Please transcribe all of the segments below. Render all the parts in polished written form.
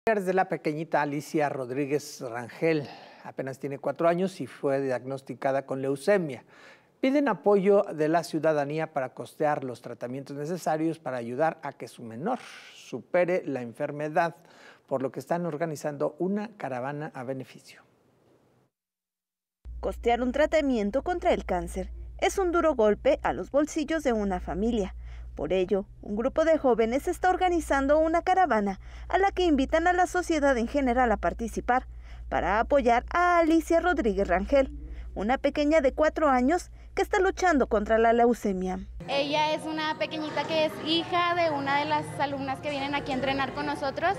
De la pequeñita Alicia Rodríguez Rangel, apenas tiene 4 años y fue diagnosticada con leucemia. Piden apoyo de la ciudadanía para costear los tratamientos necesarios para ayudar a que su menor supere la enfermedad, por lo que están organizando una caravana a beneficio. Costear un tratamiento contra el cáncer es un duro golpe a los bolsillos de una familia. Por ello, un grupo de jóvenes está organizando una caravana a la que invitan a la sociedad en general a participar para apoyar a Alicia Rodríguez Rangel, una pequeña de 4 años que está luchando contra la leucemia. Ella es una pequeñita que es hija de una de las alumnas que vienen aquí a entrenar con nosotros.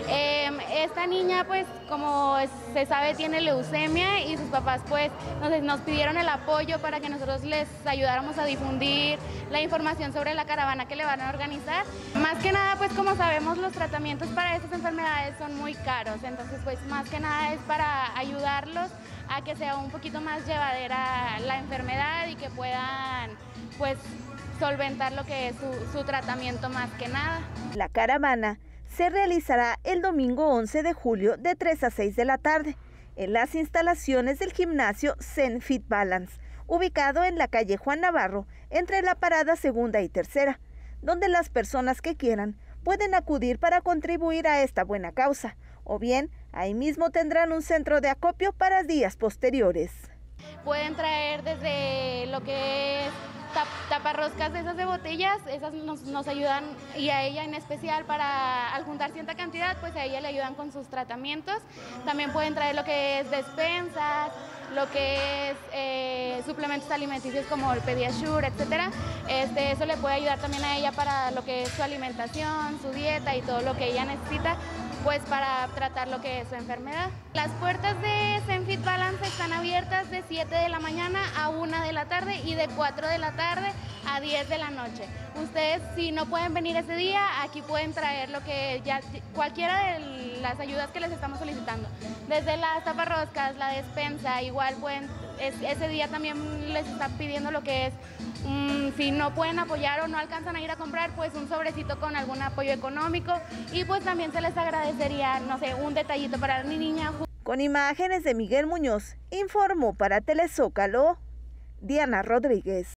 Esta niña, pues, como se sabe, tiene leucemia y sus papás, pues, nos pidieron el apoyo para que nosotros les ayudáramos a difundir la información sobre la caravana que le van a organizar. Más que nada, pues, como sabemos, los tratamientos para estas enfermedades son muy caros, entonces, pues, más que nada es para ayudarlos a que sea un poquito más llevadera la enfermedad y que puedan, pues, solventar lo que es su tratamiento más que nada. La caravana se realizará el domingo 11 de julio de 3 a 6 de la tarde en las instalaciones del gimnasio Zen Fit Balance, ubicado en la calle Juan Navarro, entre la parada segunda y tercera, donde las personas que quieran pueden acudir para contribuir a esta buena causa, o bien ahí mismo tendrán un centro de acopio para días posteriores. Pueden traer desde lo que es taparroscas de esas de botellas, esas nos ayudan, y a ella en especial al juntar cierta cantidad, pues a ella le ayudan con sus tratamientos. También pueden traer lo que es despensas, lo que es suplementos alimenticios como el Pediasure, etcétera. Eso le puede ayudar también a ella para lo que es su alimentación, su dieta y todo lo que ella necesita, pues para tratar lo que es su enfermedad. Las puertas de Zen Fit Balance están abiertas de 7 de la mañana a 1 de la tarde y de 4 de la tarde a 10 de la noche. Ustedes, si no pueden venir ese día, aquí pueden traer lo que cualquiera de las ayudas que les estamos solicitando. Desde las taparroscas, la despensa, igual pueden, ese día también les están pidiendo lo que es, si no pueden apoyar o no alcanzan a ir a comprar, pues un sobrecito con algún apoyo económico, y pues también se les agradecería, no sé, un detallito para mi niña. Con imágenes de Miguel Muñoz, informó para Telezócalo Diana Rodríguez.